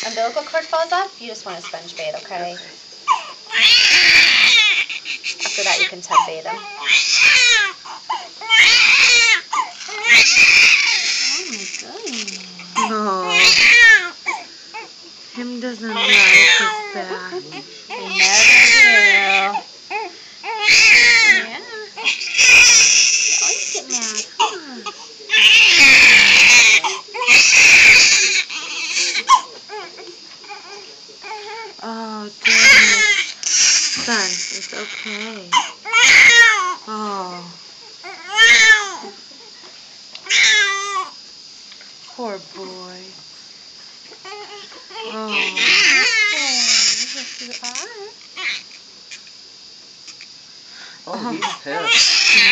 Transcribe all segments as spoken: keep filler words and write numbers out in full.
umbilical cord falls off, you just want to sponge bathe, okay? Okay. After that, you can tub bathe him. Oh, him doesn't like his back. They never do. Yeah. Always get mad. Huh? Oh, goodness. Son, it's okay. Oh. Poor boy. Oh. Oh, yes you are. Oh, he's pissed.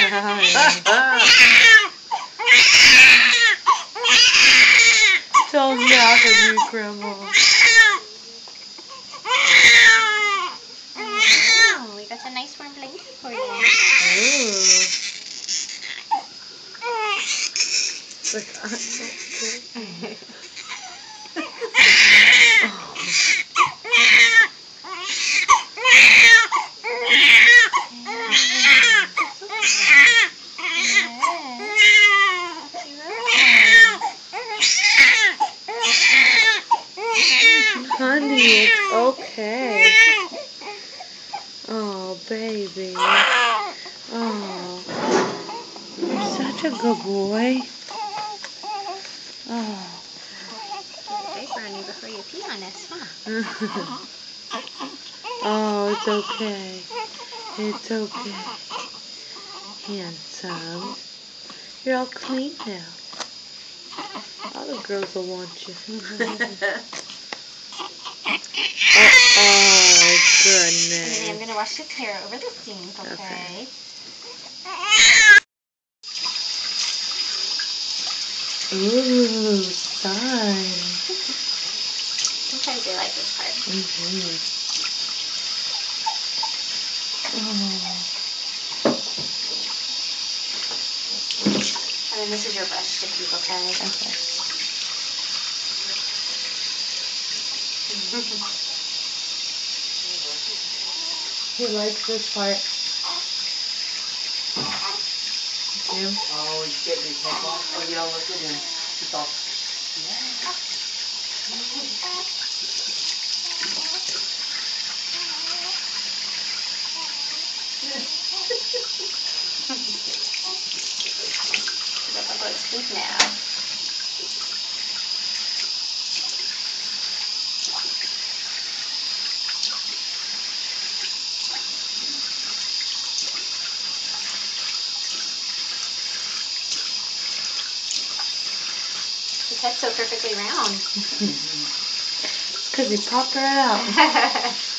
Don't knock at me, Grandma. Oh, we got a nice warm blanket for you. Ooh. Like, I'm okay. Honey, it's okay. Oh, baby. Oh, you're such a good boy. Oh. Diaper on you before you pee on us, huh? Oh, it's okay. It's okay. Handsome. You're all clean now. All the girls will want you. Oh, oh, goodness. And I'm going to wash his hair over the sink, okay? Okay. Ooh, sun. Sometimes they like this part. Mm-hmm. And then this is your brush to keep, okay? Okay. He likes this part. Jim? Oh, he's getting his head off. Oh, yeah, look at him. He's all... Look up his feet now. His head's so perfectly round. Because he popped right out.